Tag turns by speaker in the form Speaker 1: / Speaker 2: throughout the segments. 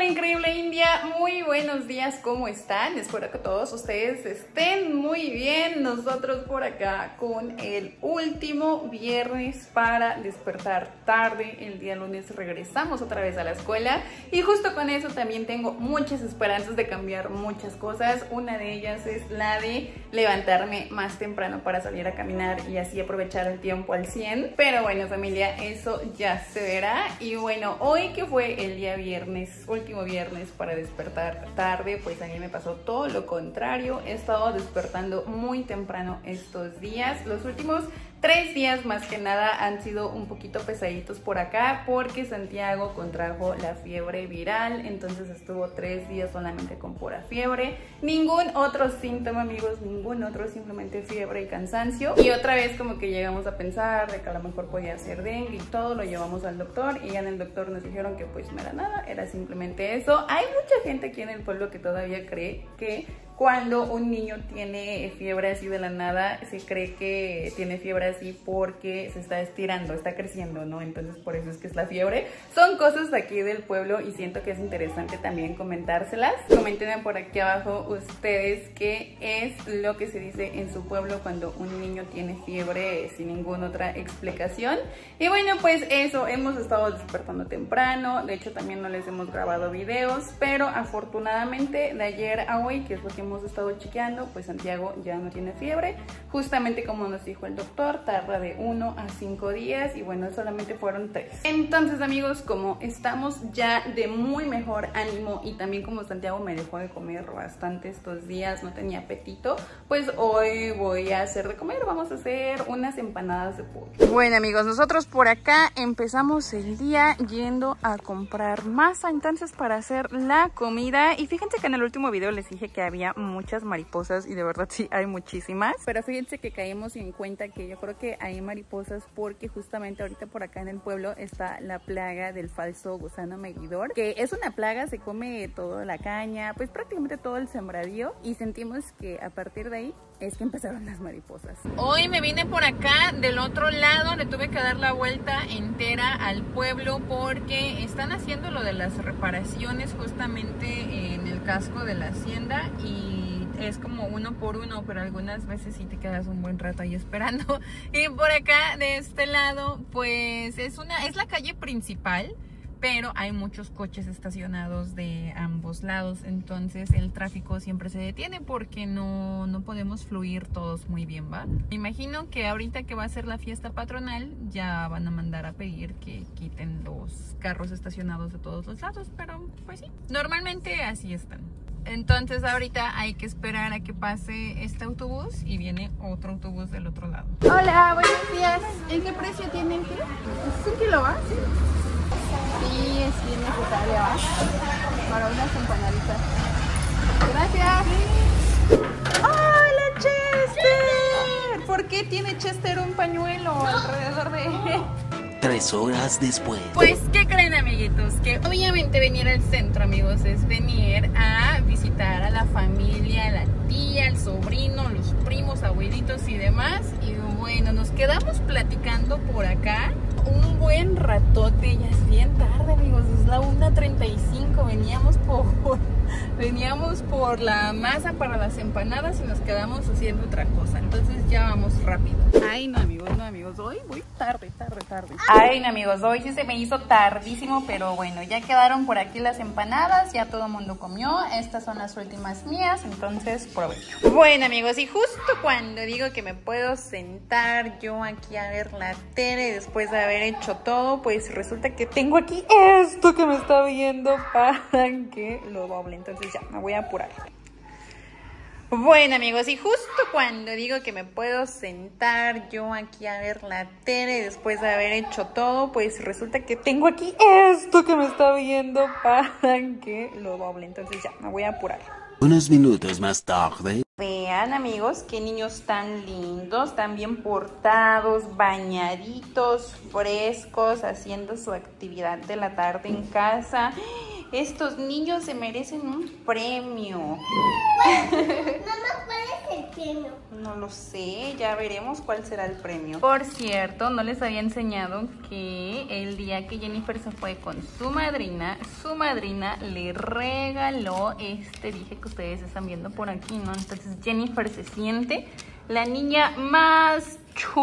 Speaker 1: increíble India, muy buenos días, ¿cómo están? Espero que todos ustedes estén muy bien. Nosotros por acá con el último viernes para despertar tarde. El día lunes regresamos otra vez a la escuela y justo con eso también tengo muchas esperanzas de cambiar muchas cosas. Una de ellas es la de levantarme más temprano para salir a caminar y así aprovechar el tiempo al 100. Pero bueno, familia, eso ya se verá. Y bueno, hoy que fue el día viernes, último viernes para despertar tarde, pues a mí me pasó todo lo contrario. He estado despertando muy temprano estos días. Los últimos 3 días más que nada han sido un poquito pesaditos por acá porque Santiago contrajo la fiebre viral, entonces estuvo 3 días solamente con pura fiebre, ningún otro síntoma, amigos, ningún otro, simplemente fiebre y cansancio. Y otra vez como que llegamos a pensar de que a lo mejor podía ser dengue y todo, lo llevamos al doctor y ya en el doctor nos dijeron que pues no era nada, era simplemente eso. Hay mucha gente aquí en el pueblo que todavía cree que cuando un niño tiene fiebre así de la nada, se cree que tiene fiebre así porque se está estirando, está creciendo, ¿no? Entonces por eso es que es la fiebre. Son cosas de aquí del pueblo y siento que es interesante también comentárselas. Coméntenme por aquí abajo ustedes qué es lo que se dice en su pueblo cuando un niño tiene fiebre sin ninguna otra explicación. Y bueno, pues eso, hemos estado despertando temprano, de hecho también no les hemos grabado videos, pero afortunadamente de ayer a hoy, que es lo que hemos estado chequeando, pues Santiago ya no tiene fiebre, justamente como nos dijo el doctor, tarda de 1 a 5 días y bueno, solamente fueron 3. Entonces amigos, como estamos ya de muy mejor ánimo y también como Santiago me dejó de comer bastante estos días, no tenía apetito, pues hoy voy a hacer de comer, vamos a hacer unas empanadas de pollo. Bueno amigos, nosotros por acá empezamos el día yendo a comprar masa, entonces para hacer la comida, y fíjense que en el último video les dije que había muchas mariposas y de verdad sí hay muchísimas, pero fíjense que caímos en cuenta que yo creo que hay mariposas porque justamente ahorita por acá en el pueblo está la plaga del falso gusano medidor, que es una plaga, se come toda la caña, pues prácticamente todo el sembradío, y sentimos que a partir de ahí es que empezaron las mariposas. Hoy me vine por acá del otro lado, le tuve que dar la vuelta entera al pueblo porque están haciendo lo de las reparaciones justamente en el casco de la hacienda y es como 1 por 1, pero algunas veces sí te quedas un buen rato ahí esperando. Y por acá de este lado pues es la calle principal, pero hay muchos coches estacionados de ambos lados, entonces el tráfico siempre se detiene porque no podemos fluir todos muy bien, ¿va? Me imagino que ahorita que va a ser la fiesta patronal ya van a mandar a pedir que quiten los carros estacionados de todos los lados, pero pues sí, normalmente así están. Entonces ahorita hay que esperar a que pase este autobús y viene otro autobús del otro lado. Hola, buenos días. ¿En qué precio tienen qué? ¿Es 1 kilo, va? Sí. Sí, es bien necesaria, ¿va? Para unas empanaditas. Gracias. ¡Hola, Chester! ¿Por qué tiene Chester un pañuelo alrededor de él?
Speaker 2: 3 horas después.
Speaker 1: Pues, ¿qué creen, amiguitos? Que obviamente venir al centro, amigos, es venir a visitar a la familia, a la tía, al sobrino, los primos, abuelitos y demás. Y bueno, nos quedamos platicando por acá un buen ratote, ya es bien tarde, amigos, es la 1:35, veníamos por la masa para las empanadas y nos quedamos haciendo otra cosa, entonces ya vamos rápido. Ay, no amigos, hoy voy tarde. Ay, no amigos, hoy sí se me hizo tardísimo, pero bueno, ya quedaron por aquí las empanadas, ya todo el mundo comió, estas son las últimas mías, entonces provecho. Bueno amigos, y justo cuando digo que me puedo sentar yo aquí a ver la tele después de haber hecho todo, pues resulta que tengo aquí esto que me está viendo para que lo doble, entonces ya, me voy a apurar. Bueno amigos, y justo cuando digo que me puedo sentar yo aquí a ver la tele después de haber hecho todo, pues resulta que tengo aquí esto que me está viendo para que lo doble, entonces ya, me voy a apurar.
Speaker 2: Unos minutos más tarde.
Speaker 1: Vean amigos, qué niños tan lindos, tan bien portados, bañaditos, frescos, haciendo su actividad de la tarde en casa. Estos niños se merecen un premio.
Speaker 3: Mamá, ¿cuál es el premio?
Speaker 1: No lo sé, ya veremos cuál será el premio. Por cierto, no les había enseñado que el día que Jennifer se fue con su madrina le regaló dije que ustedes están viendo por aquí, ¿no? Entonces Jennifer se siente la niña más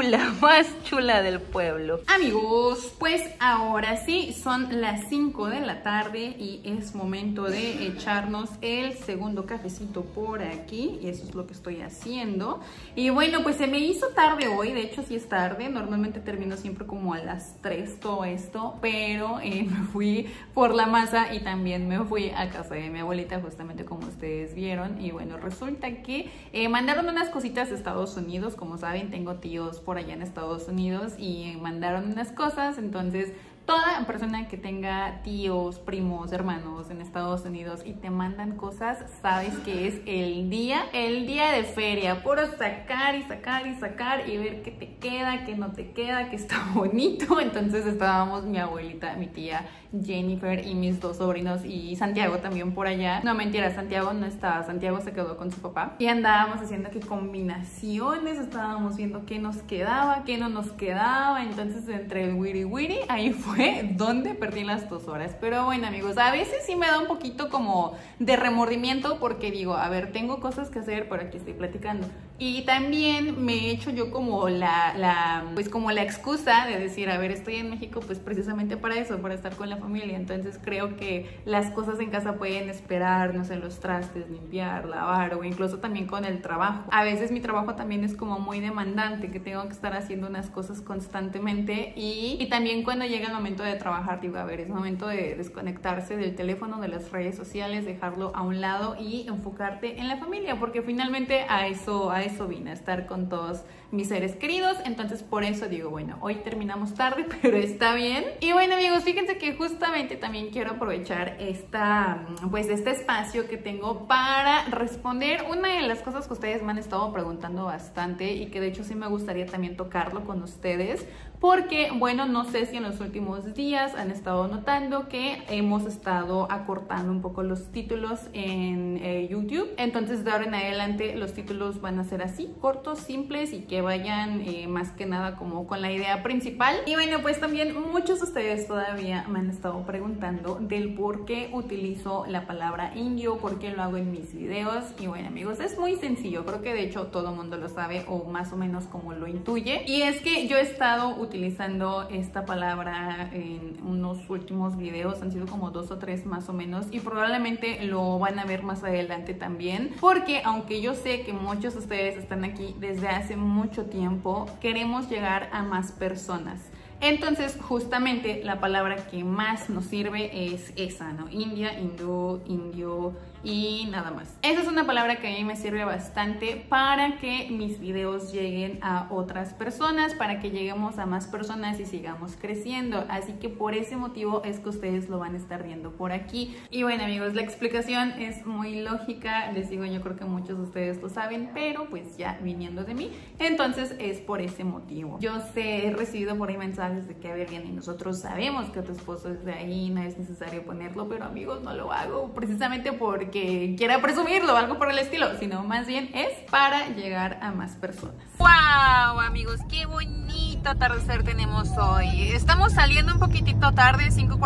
Speaker 1: chula del pueblo. Amigos, pues ahora sí, son las 5 de la tarde y es momento de echarnos el segundo cafecito por aquí, y eso es lo que estoy haciendo. Y bueno, pues se me hizo tarde hoy, de hecho sí es tarde, normalmente termino siempre como a las 3 todo esto, pero me fui por la masa y también me fui a casa de mi abuelita, justamente como ustedes vieron. Y bueno, resulta que mandaron unas cositas de Estados Unidos, como saben tengo tíos por allá en Estados Unidos y mandaron unas cosas. Entonces toda persona que tenga tíos, primos, hermanos en Estados Unidos y te mandan cosas, sabes que es el día de feria, puro sacar y sacar y sacar y ver qué te queda, qué no te queda, qué está bonito. Entonces estábamos mi abuelita, mi tía Jennifer y mis dos sobrinos y Santiago también por allá. No, mentira, Santiago no estaba, Santiago se quedó con su papá y andábamos haciendo qué combinaciones, estábamos viendo qué nos quedaba, qué no nos quedaba. Entonces entre el wiri wiri ahí fue donde perdí las 2 horas. Pero bueno, amigos, a veces sí me da un poquito como de remordimiento porque digo, a ver, tengo cosas que hacer, pero aquí estoy platicando. Y también me he hecho yo como pues como la excusa de decir, a ver, estoy en México pues precisamente para eso, para estar con la familia. Entonces creo que las cosas en casa pueden esperar, no sé, los trastes, limpiar, lavar, o incluso también con el trabajo. A veces mi trabajo también es como muy demandante, que tengo que estar haciendo unas cosas constantemente, y también cuando llega el momento de trabajar, digo, a ver, es momento de desconectarse del teléfono, de las redes sociales, dejarlo a un lado y enfocarte en la familia, porque finalmente a eso vine, a estar con todos mis seres queridos. Entonces por eso digo, bueno, hoy terminamos tarde, pero está bien. Y bueno, amigos, fíjense que justamente también quiero aprovechar este espacio que tengo para responder una de las cosas que ustedes me han estado preguntando bastante y que de hecho sí me gustaría también tocarlo con ustedes, porque bueno, no sé si en los últimos días han estado notando que hemos estado acortando un poco los títulos en YouTube. Entonces de ahora en adelante los títulos van a ser así, cortos, simples, y que vayan más que nada como con la idea principal. Y bueno, pues también muchos de ustedes todavía me han estado preguntando del por qué utilizo la palabra indio, por qué lo hago en mis videos. Y bueno, amigos, es muy sencillo, creo que de hecho todo el mundo lo sabe o más o menos como lo intuye, y es que yo he estado utilizando esta palabra en unos últimos videos, han sido como 2 o 3 más o menos, y probablemente lo van a ver más adelante también, porque aunque yo sé que muchos de ustedes están aquí desde hace mucho tiempo, queremos llegar a más personas. Entonces justamente la palabra que más nos sirve es esa, ¿no? India, hindú, indio y nada más. Esa es una palabra que a mí me sirve bastante para que mis videos lleguen a otras personas, para que lleguemos a más personas y sigamos creciendo. Así que por ese motivo es que ustedes lo van a estar viendo por aquí. Y bueno, amigos, la explicación es muy lógica, les digo, yo creo que muchos de ustedes lo saben, pero pues ya viniendo de mí, entonces es por ese motivo. Yo sé, he recibido por ahí mensajes de que, a ver, bien, y nosotros sabemos que tu esposo es de ahí, no es necesario ponerlo, pero amigos, no lo hago precisamente porque quiera presumirlo o algo por el estilo, sino más bien es para llegar a más personas. ¡Wow, amigos! ¡Qué bonito atardecer tenemos hoy! Estamos saliendo un poquitito tarde,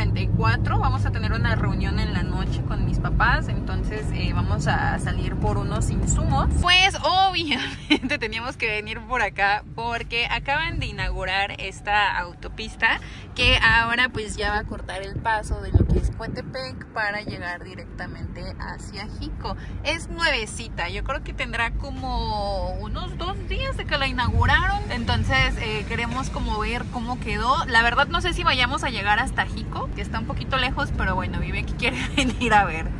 Speaker 1: 5:44, vamos a tener una reunión en la noche con mis papás, entonces vamos a salir por unos insumos. Pues obviamente teníamos que venir por acá porque acaban de inaugurar esta autopista que ahora pues ya va a cortar el paso de lo que es Coatepec para llegar directamente hacia Jico. Es nuevecita, yo creo que tendrá como unos 2 días de que la inauguraron, entonces queremos como ver cómo quedó. La verdad no sé si vayamos a llegar hasta Jico, que está un poquito lejos, pero bueno, Vive que quiere venir a ver.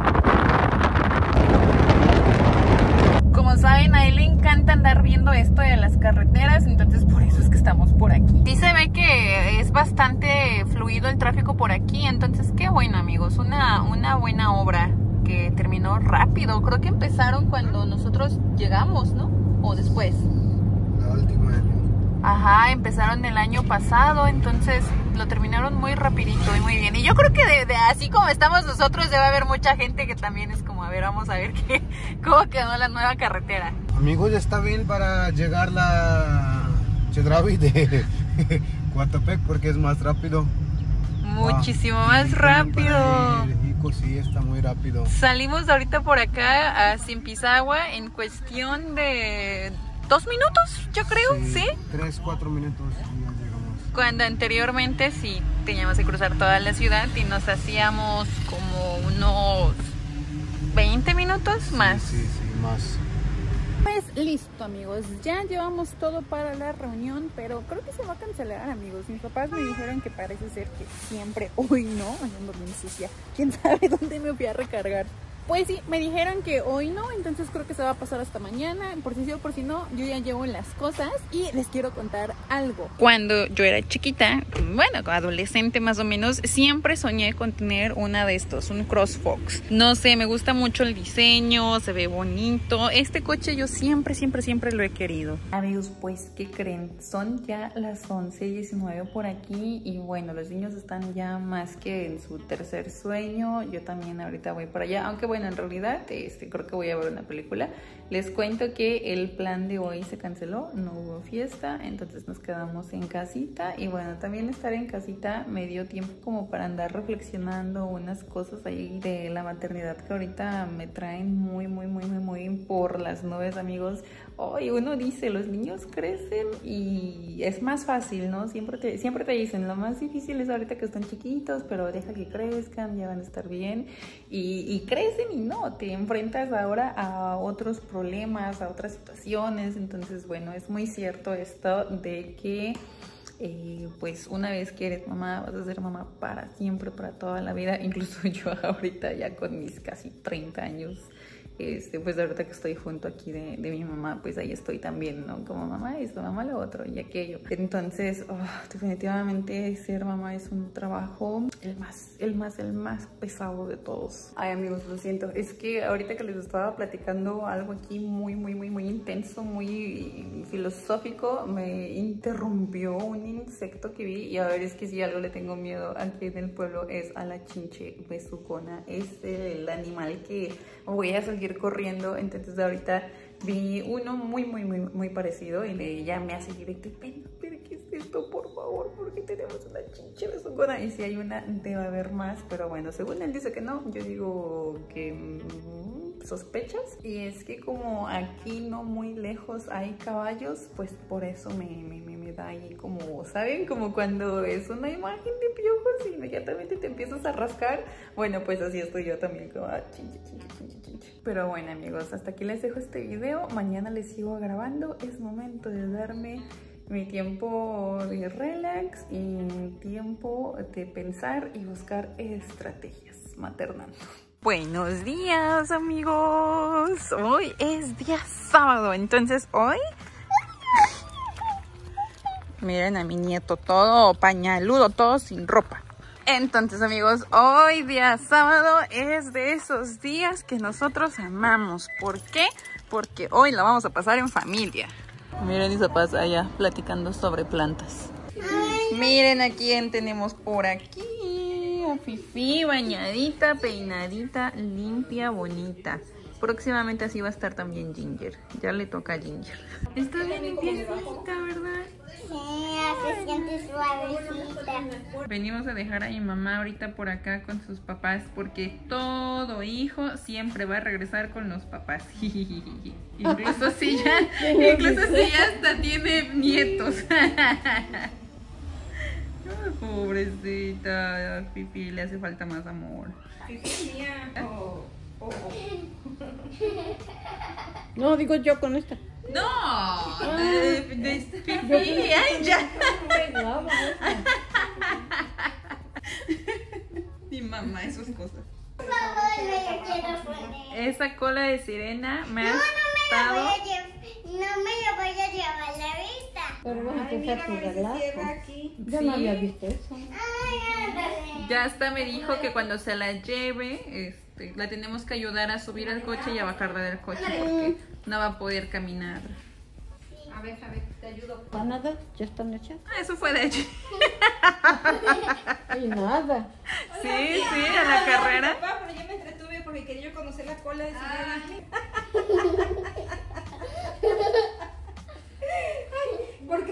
Speaker 1: Como saben, a él le encanta andar viendo esto de las carreteras, entonces por eso es que estamos por aquí. Sí se ve que es bastante fluido el tráfico por aquí, entonces qué bueno, amigos, una buena obra que terminó rápido. Creo que empezaron cuando nosotros llegamos, ¿no? O después.
Speaker 4: La última año.
Speaker 1: Ajá, empezaron el año pasado, entonces lo terminaron muy rapidito y muy bien. Y yo creo que de así como estamos nosotros debe haber mucha gente que también es como, a ver, vamos a ver cómo quedó la nueva carretera.
Speaker 4: Amigos, está bien para llegar la Chedraui de Coatepec porque es más rápido.
Speaker 1: Muchísimo más rápido.
Speaker 4: Sí, está muy rápido.
Speaker 1: Salimos ahorita por acá a Simpisagua en cuestión de 2 minutos, yo creo, ¿sí?
Speaker 4: 3-4 minutos y ya llegamos.
Speaker 1: Cuando anteriormente sí teníamos que cruzar toda la ciudad y nos hacíamos como unos 20 minutos más.
Speaker 4: Sí, más.
Speaker 1: Pues listo, amigos, ya llevamos todo para la reunión, pero creo que se va a cancelar, amigos. Mis papás me dijeron que parece ser que siempre, hoy no, ando bien sucia, quién sabe dónde me fui a recargar. Pues sí, me dijeron que hoy no, entonces creo que se va a pasar hasta mañana. Por si sí o por si no, yo ya llevo las cosas y les quiero contar algo. Cuando yo era chiquita, bueno, adolescente más o menos, siempre soñé con tener una de estos, un CrossFox. No sé, me gusta mucho el diseño, se ve bonito. Este coche yo siempre lo he querido. Amigos, pues, ¿qué creen? Son ya las 11:19 por aquí y bueno, los niños están ya más que en su tercer sueño. Yo también ahorita voy para allá, aunque bueno, en realidad creo que voy a ver una película. Les cuento que el plan de hoy se canceló, no hubo fiesta, entonces nos quedamos en casita y bueno, también estar en casita me dio tiempo como para andar reflexionando unas cosas ahí de la maternidad que ahorita me traen muy por las nubes, amigos. Hoy uno dice, los niños crecen y es más fácil, ¿no? Siempre te dicen, lo más difícil es ahorita que están chiquitos, pero deja que crezcan, ya van a estar bien y crecen y no, te enfrentas ahora a otros problemas, a otras situaciones. Entonces, bueno, es muy cierto esto de que pues una vez que eres mamá, vas a ser mamá para siempre, para toda la vida. Incluso yo ahorita ya con mis casi 30 años, pues ahorita que estoy junto aquí de mi mamá, pues ahí estoy también, ¿no? Como mamá esto, mamá lo otro y aquello. Entonces, definitivamente ser mamá es un trabajo el más pesado de todos. Ay, amigos, lo siento. Es que ahorita que les estaba platicando algo aquí muy intenso, muy filosófico, me interrumpió un insecto que vi y a ver, es que si algo le tengo miedo aquí en el pueblo es a la chinche besucona. Es el animal que voy a seguir corriendo. Entonces ahorita vi uno muy parecido y le llamé así directo, pero ¿qué es esto? Por favor, ¿por qué tenemos una chinche besucona? Y si hay una, debe haber más, pero bueno, según él dice que no, yo digo que sospechas. Y es que como aquí no muy lejos hay caballos, pues por eso me da ahí como, ¿saben? Como cuando es una imagen de piojos y inmediatamente te empiezas a rascar. Bueno, pues así estoy yo también, como chinche. Pero bueno, amigos, hasta aquí les dejo este video. Mañana les sigo grabando. Es momento de darme mi tiempo de relax y mi tiempo de pensar y buscar estrategias maternando. Buenos días, amigos. Hoy es día sábado, entonces hoy miren a mi nieto todo pañaludo, todo sin ropa. Entonces, amigos, hoy día sábado es de esos días que nosotros amamos. ¿Por qué? Porque hoy la vamos a pasar en familia. Miren, Isa pasa allá platicando sobre plantas. Miren a quién tenemos por aquí. A Fifi, bañadita, peinadita, limpia, bonita. Próximamente así va a estar también Ginger. Ya le toca a Ginger. Está bien limpiecita, ¿verdad?
Speaker 3: Sí, se siente suavecita.
Speaker 1: Venimos a dejar a mi mamá ahorita por acá con sus papás porque todo hijo siempre va a regresar con los papás. Incluso si ya hasta tiene nietos. Ay, pobrecita, Pipi, le hace falta más amor.
Speaker 5: No, digo yo con esta.
Speaker 1: No, Pipi, ay, ya. Mi mamá, esas cosas.
Speaker 3: Por favor, yo quiero poner.
Speaker 1: Esa cola de sirena me ha
Speaker 3: No
Speaker 1: estado...
Speaker 3: me la voy a llevar la vista.
Speaker 5: Pero vas a empezar tu relajo. Yo no había visto eso.
Speaker 3: Ay, ándale.
Speaker 1: Ya hasta me dijo que cuando se la lleve, la tenemos que ayudar a subir al coche y a bajarla del coche porque no va a poder caminar.
Speaker 5: A ver, te ayudo. ¿Para nada? ¿Ya están hechas?
Speaker 1: Ah, eso fue de hecho.
Speaker 5: Y nada.
Speaker 1: Sí, a la carrera.
Speaker 6: Papá, pero yo me entretuve porque quería yo conocer la cola de sirena.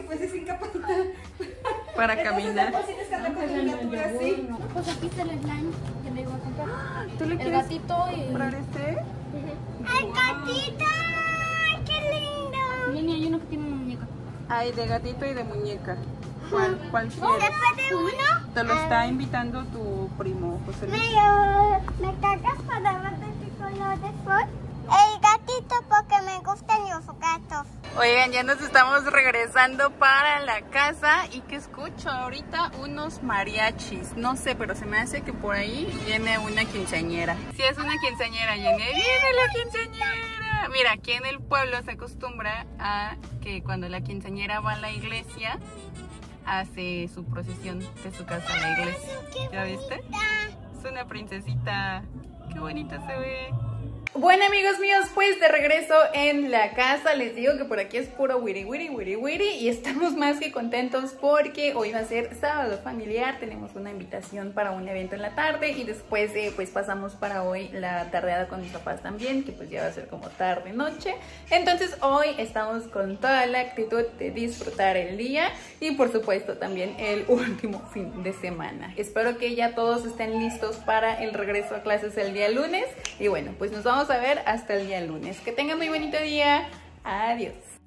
Speaker 5: pues es incapacita.
Speaker 1: Para caminar.
Speaker 5: Entonces, tienes que andar con tu miniatura así.
Speaker 3: Pues aquí está el slime que le iba a comprar.
Speaker 1: ¿Tú le
Speaker 3: El
Speaker 1: quieres
Speaker 3: gatito y...
Speaker 1: comprar este?
Speaker 3: ¡El gatito! ¡Ay, qué lindo! Viene, hay uno que tiene una muñeca.
Speaker 1: Hay de gatito y de muñeca. ¿Cuál quieres?
Speaker 3: ¿Después de uno?
Speaker 1: Te lo está invitando tu primo, José Luis.
Speaker 3: ¿Me cagas para ver de qué colores son? El gatito porque me gustan los gatos.
Speaker 1: Oigan, ya nos estamos regresando para la casa. ¿Y qué escucho ahorita? Unos mariachis. No sé, pero se me hace que por ahí viene una quinceañera. Sí, es una quinceañera, Jenny. ¡Viene la quinceañera! Mira, aquí en el pueblo se acostumbra a que cuando la quinceañera va a la iglesia, hace su procesión de su casa a la iglesia. ¿Ya viste? Es una princesita. ¡Qué bonita se ve! Bueno, amigos míos, pues de regreso en la casa. Les digo que por aquí es puro wiri wiri wiri wiri y estamos más que contentos porque hoy va a ser sábado familiar. Tenemos una invitación para un evento en la tarde y después pues pasamos para hoy la tardeada con mis papás también, que pues ya va a ser como tarde noche. Entonces hoy estamos con toda la actitud de disfrutar el día y por supuesto también el último fin de semana. Espero que ya todos estén listos para el regreso a clases el día lunes y bueno, pues nos vamos a ver hasta el día lunes. Que tengan muy bonito día. Adiós.